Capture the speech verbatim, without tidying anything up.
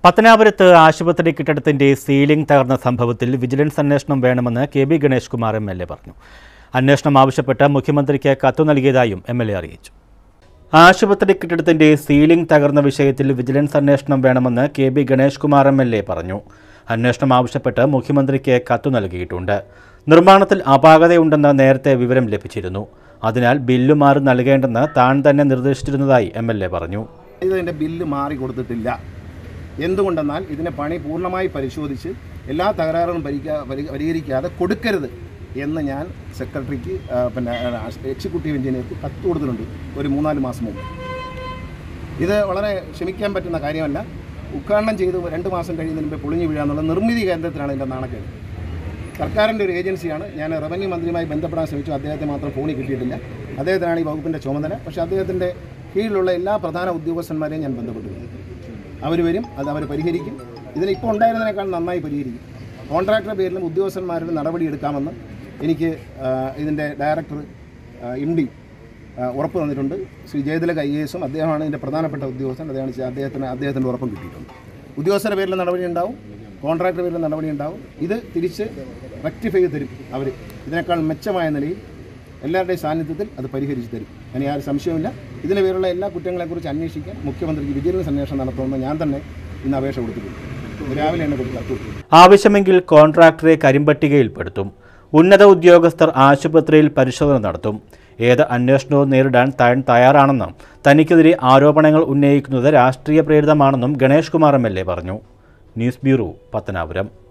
പത്തനാപുരത്ത് ആശുപത്രി കെട്ടിടത്തിന്റെ സീലിംഗ് തകർന്ന സംഭവത്തിൽ വിജിലൻസ് അന്വേഷണം വേണമെന്ന് K B Ganesh Kumar M L A പറഞ്ഞു. അന്വേഷണം ആവശ്യപ്പെട്ട് മുഖ്യമന്ത്രിക്ക് കത്ത് നൽകിയതായും എം എൽ എ അറിയിച്ചു. ആശുപത്രി കെട്ടിടത്തിന്റെ സീലിംഗ് തകർന്ന വിഷയത്തിൽ വിജിലൻസ് അന്വേഷണം വേണമെന്ന് K B Ganesh Kumar M L A പറഞ്ഞു. അന്വേഷണം ആവശ്യപ്പെട്ട് മുഖ്യമന്ത്രിക്ക് കത്ത് നൽകിയിട്ടുണ്ട്. നിർമ്മാണത്തിൽ അപാകതയുണ്ടെന്ന് നേരത്തെ വിവരം ലഭിച്ചിരുന്നു. അതിനാൽ ബില്ല് മാറി നൽകേണ്ടെന്ന് താൻ തന്നെ നിർദ്ദേശിച്ചിരുന്നതായി എം എൽ എ പറഞ്ഞു. ഇതിന്റെ ബില്ല് മാറി കൊടുത്തിട്ടില്ല. എന്തുകൊണ്ടെന്നാൽ ഇതിനെ പണി പൂർണ്ണമായി പരിശോധിച്ച് എല്ലാ തകരാറുകളും പരിഹരിക്കാതെ കൊടുക്കരുത് എന്ന് ഞാൻ സെക്രട്ടറിക്ക് പിന്നെ എക്സിക്യൂട്ടീവ് എഞ്ചിനീയർക്ക് കത്ത് കൊടുത്തിട്ടുണ്ട് ഒരു മൂന്നാല് മാസം മുമ്പ്. ഇത് വളരെ ക്ഷമിക്കാൻ പറ്റുന്ന കാര്യമല്ല. ഉദ്ഘാടനം ചെയ്ത് രണ്ട് മാസം കഴിയുന്നതിന് മുമ്പ് പൊളിഞ്ഞു വീഴാന്നുള്ള നിർമ്മിതി കേന്ദ്രത്തിലാണ് ഇതിൻ്റെ നാണക്കേട്. സർക്കാരിൻ്റെ ഒരു ഏജൻസിയാണ്. ഞാൻ റവന്യൂ മന്ത്രിയുമായി ബന്ധപ്പെടാൻ ശ്രമിച്ചു. അദ്ദേഹത്തെ മാത്രം ഫോണിൽ കിട്ടിയിട്ടില്ല. അദ്ദേഹത്തിനാണ് ഈ വകുപ്പിൻ്റെ ചുമതല. പക്ഷേ അദ്ദേഹത്തിൻ്റെ കീഴിലുള്ള എല്ലാ പ്രധാന ഉദ്യോഗസ്ഥന്മാരെയും ഞാൻ ബന്ധപ്പെട്ടിട്ടുണ്ട്. അവർ വരും, അത് അവർ പരിഹരിക്കും. ഇതിനിപ്പോൾ ഉണ്ടായിരുന്നതിനേക്കാൾ നന്നായി പരിഹരിക്കും. കോൺട്രാക്ടറുടെ പേരിലും ഉദ്യോഗസ്ഥന്മാരുടെ നടപടിയെടുക്കാമെന്ന് എനിക്ക് ഇതിൻ്റെ ഡയറക്ടർ എം ഡി ഉറപ്പ് തന്നിട്ടുണ്ട്. ശ്രീ ജയതിലക് ഐ എ എസും അദ്ദേഹമാണ് ഇതിൻ്റെ പ്രധാനപ്പെട്ട ഉദ്യോഗസ്ഥൻ. അദ്ദേഹം അദ്ദേഹത്തിന് അദ്ദേഹത്തിൻ്റെ ഉറപ്പും കിട്ടിയിട്ടുണ്ട്. ഉദ്യോഗസ്ഥരുടെ പേരിൽ നടപടി ഉണ്ടാവും, കോൺട്രാക്ടറുടെ പേരിൽ നടപടി ഉണ്ടാവും. ഇത് തിരിച്ച് റെക്ടിഫൈ ചെയ്ത് തരും അവർ. ഇതിനേക്കാൾ മെച്ചമായ നിലയിൽ എല്ലാവരുടെയും സാന്നിധ്യത്തിൽ അത് പരിഹരിച്ച് തരും. അതിന് യാതൊരു സംശയവുമില്ല. ഇതിന് പേരുള്ള എല്ലാ കുറ്റങ്ങളെക്കുറിച്ച് അന്വേഷിക്കാൻ മുഖ്യമന്ത്രിക്ക് വിജിലൻസ് അന്വേഷണം നടത്തുമെന്ന് ഞാൻ തന്നെ ഇന്ന് അപേക്ഷ കൊടുത്തിട്ടുണ്ട്. രാവിലെ എന്നെ കൊടുത്തു. ആവശ്യമെങ്കിൽ കോൺട്രാക്ടറെ കരിമ്പട്ടികയിൽപ്പെടുത്തും. ഉന്നത ഉദ്യോഗസ്ഥർ ആശുപത്രിയിൽ പരിശോധന നടത്തും. ഏത് അന്വേഷണവും നേരിടാൻ താൻ തയ്യാറാണെന്നും തനിക്കെതിരെ ആരോപണങ്ങൾ ഉന്നയിക്കുന്നത് രാഷ്ട്രീയ പ്രേരിതമാണെന്നും Ganesh Kumar M L A പറഞ്ഞു. News bureau, Pathanapuram.